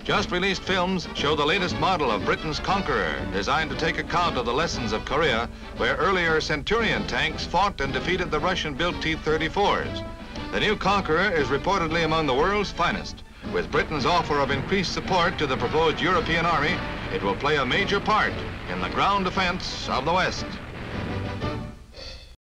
Just released films show the latest model of Britain's Conqueror, designed to take account of the lessons of Korea, where earlier Centurion tanks fought and defeated the Russian-built T-34s. The new Conqueror is reportedly among the world's finest. With Britain's offer of increased support to the proposed European army, it will play a major part in the ground defense of the West.